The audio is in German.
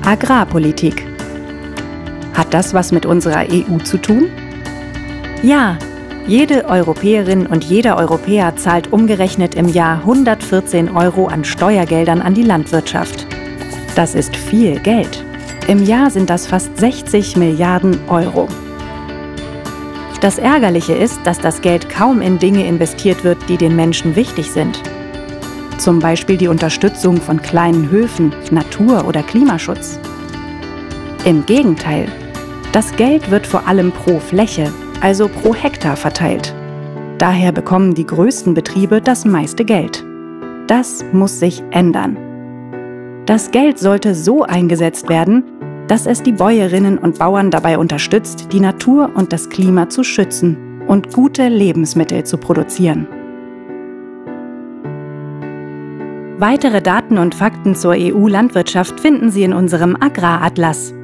Agrarpolitik. Hat das was mit unserer EU zu tun? Ja, jede Europäerin und jeder Europäer zahlt umgerechnet im Jahr 114 € an Steuergeldern an die Landwirtschaft. Das ist viel Geld. Im Jahr sind das fast 60 Milliarden €. Das Ärgerliche ist, dass das Geld kaum in Dinge investiert wird, die den Menschen wichtig sind. Zum Beispiel die Unterstützung von kleinen Höfen, Natur- oder Klimaschutz. Im Gegenteil, das Geld wird vor allem pro Fläche, also pro Hektar verteilt. Daher bekommen die größten Betriebe das meiste Geld. Das muss sich ändern. Das Geld sollte so eingesetzt werden, dass es die Bäuerinnen und Bauern dabei unterstützt, die Natur und das Klima zu schützen und gute Lebensmittel zu produzieren. Weitere Daten und Fakten zur EU-Landwirtschaft finden Sie in unserem Agraratlas.